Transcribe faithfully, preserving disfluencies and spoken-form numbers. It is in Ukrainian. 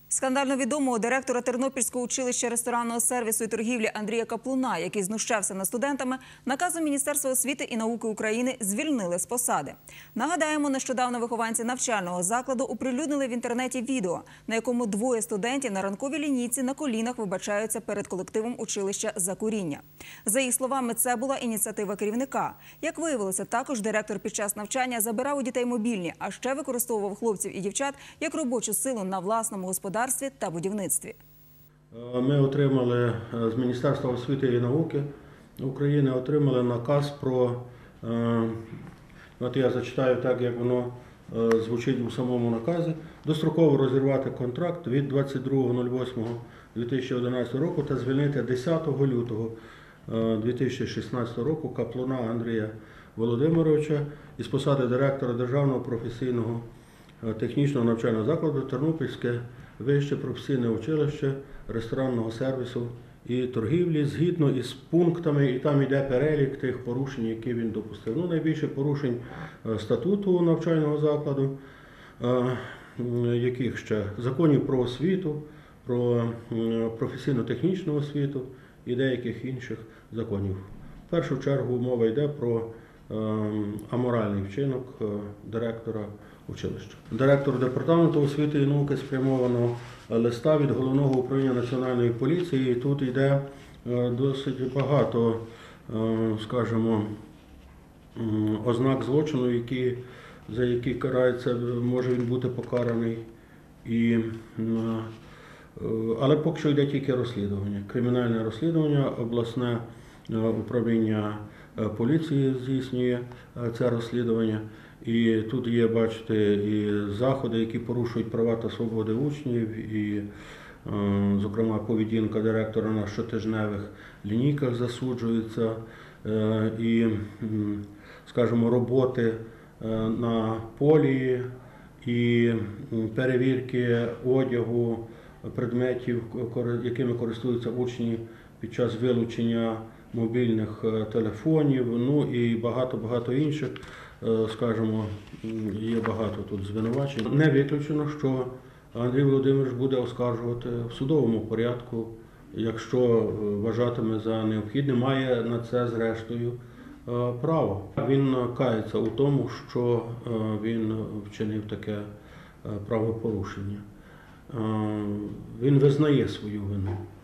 Скандально відомого директора Тернопільського училища ресторанного сервісу і торгівлі Андрія Каплуна, який знущався над студентами, наказом Міністерства освіти і науки України звільнили з посади. Нагадаємо, нещодавно вихованці навчального закладу оприлюднили в інтернеті відео, на якому двоє студентів на ранковій лінійці на колінах вибачаються перед колективом училища за куріння. За їх словами, це була ініціатива керівника. Як виявилося, також директор під час навчання забирав у дітей мобільні, а ще використовував хлопців і дівчат як робочу силу на власному господарстві та будівництві. Ми отримали з Міністерства освіти і науки України отримали наказ про, от я зачитаю так, як воно звучить у самому наказі, достроково розірвати контракт від двадцять другого восьмого дві тисячі одинадцятого року та звільнити десятого лютого дві тисячі шістнадцятого року Каплуна Андрія Володимировича із посади директора Державного професійного технічного навчального закладу Тернопільське вище професійне училище ресторанного сервісу і торгівлі згідно із пунктами, і там йде перелік тих порушень, які він допустив. Ну, найбільше порушень статуту навчального закладу, яких ще законів про освіту, про професійно-технічну освіту і деяких інших законів. В першу чергу мова йде про аморальний вчинок директора училища. Директору департаменту освіти і науки спрямовано листа від Головного управління Національної поліції. І тут йде досить багато, скажімо, ознак злочину, які, за які карається, може він бути покараний. І, але поки що йде тільки розслідування. Кримінальне розслідування, обласне управління поліції здійснює це розслідування. І тут є, бачите, і заходи, які порушують права та свободи учнів, і, зокрема, поведінка директора на щотижневих лінійках засуджується, і, скажімо, роботи на полі, і перевірки одягу, предметів, якими користуються учні під час вилучення мобільних телефонів, ну і багато-багато інших. Скажімо, є багато тут звинувачень. Не виключено, що Андрій Володимирович буде оскаржувати в судовому порядку, якщо вважатиме за необхідне, має на це зрештою право. Він кається у тому, що він вчинив таке правопорушення. Він визнає свою вину.